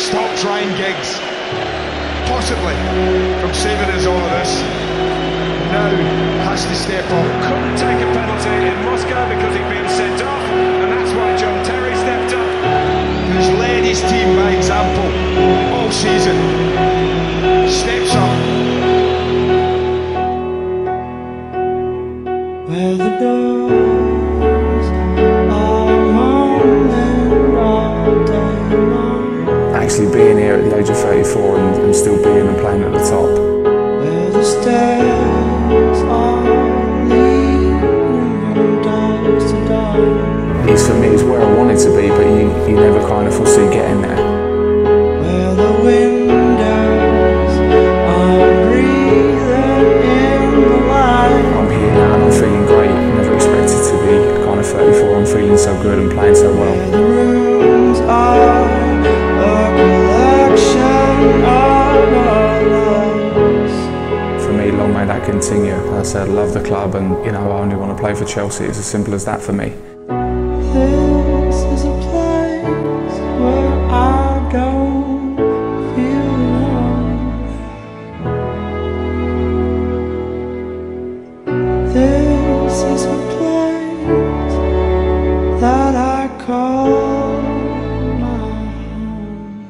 stop trying gigs, possibly from saving us all of this. Now has to step up. Couldn't take a penalty in Moscow because he'd been sent off, and that's why John Terry stepped up. Who's led his team by example all season, steps up. Where the doors are rolling all day long. Actually being here at the age of 34 and still being and playing at the top. Where the stairs are leading doors to doors. It's for me, it's where I wanted to be, but you never kind of foresee getting there. Where the windows are breathing in the light. I'm here now and I'm feeling great. Never expected to be kind of 34. I'm feeling so good and playing so well. Where the rooms are a collection of our lives. For me, long may that continue. As I said, I love the club and I only want to play for Chelsea. It's as simple as that for me. This is a place where I don't feel alone. This is a place that I call my home.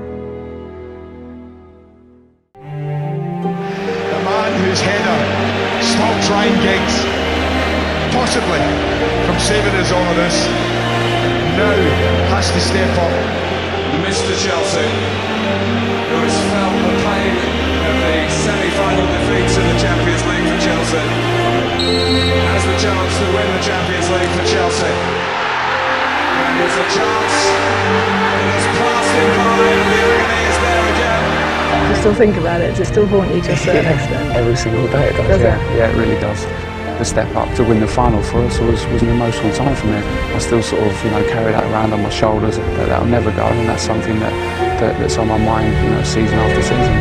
The man whose header stopped trying gigs, possibly from saving us all of this, now has to step up. Mr. Chelsea, who has felt the pain of the semi-final defeats in the Champions League for Chelsea, has the chance to win the Champions League for Chelsea. And it's a chance that has passed him by, and the agony is there again. You still think about it, does it still haunt you to a certain extent? Every single day it does, Does it? Yeah, it really does. The step up to win the final for us was an emotional time for me. I still sort of, carry that around on my shoulders, but that'll never go, and that's something that's on my mind, season after season.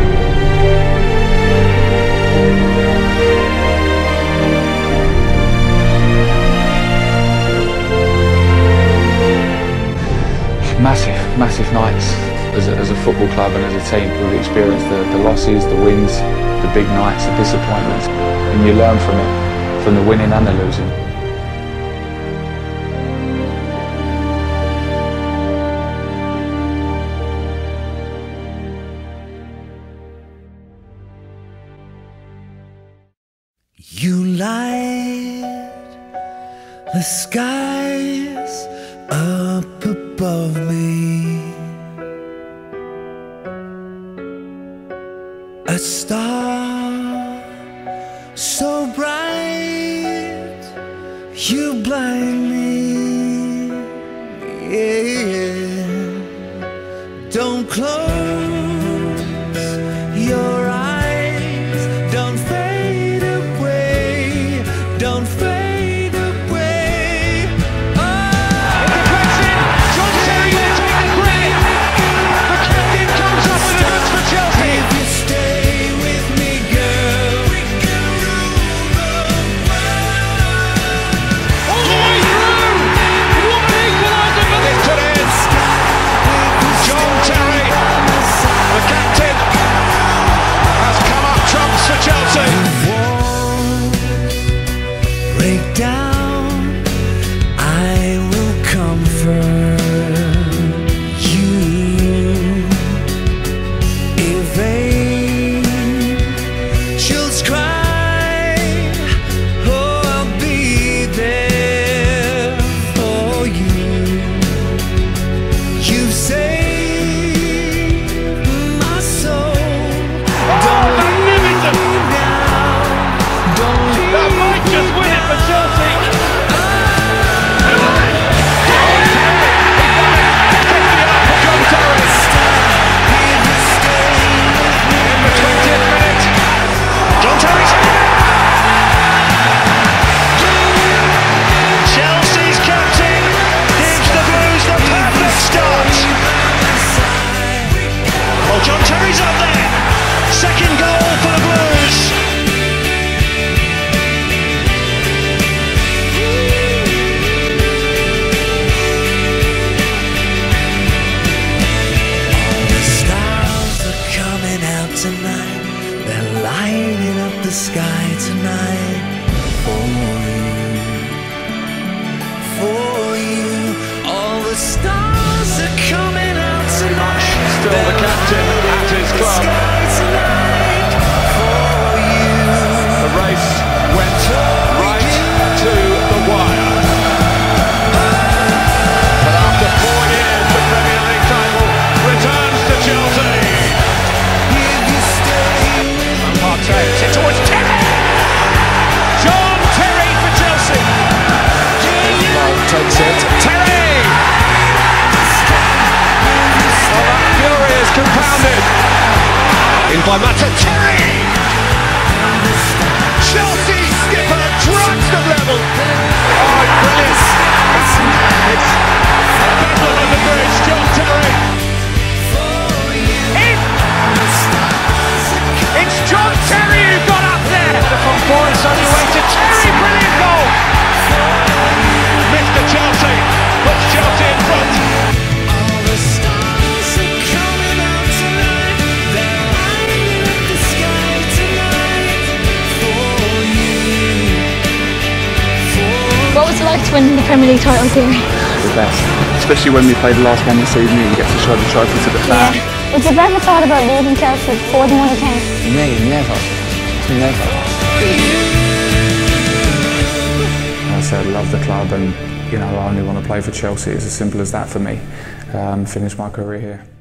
Massive nights. As a football club and as a team, we've experienced the losses, the wins, the big nights, the disappointments, and you learn from it, from the winning and the losing. You light the skies up above me, a star so bright you blind me, yeah. Don't close your eyes, don't fade away, don't fade away. Oh, John Terry will take the credit. The captain comes up with the goods for Chelsea. if you stay with me, girl, we can rule the world. All the way through. What an equaliser for this. John Terry lighting up the sky tonight for you, all the stars are coming out tonight. Still the captain at his club. The race went right to the wire. But after 4 years, the Premier League title returns to Chelsea. Takes it towards Terry! John Terry for Chelsea! Takes it. Terry! Oh, that fury is compounded. In by Mata Terry! Chelsea skipper drags the level. Oh, brilliant! It's a battle on the bridge, John Terry. It's John Terry who got up there! From Boris on his way to Terry, brilliant goal! Mr. Chelsea puts Chelsea in front. All the stars are coming out tonight. They're lighting up the sky tonight for you. What was it like to win the Premier League title here? The best, especially when we played the last game of the season and you get to show the trophy to the fans. Would you have ever thought about leaving Chelsea before the money came? Me, never. Never. I said I love the club and I only want to play for Chelsea. It's as simple as that for me. Finish my career here.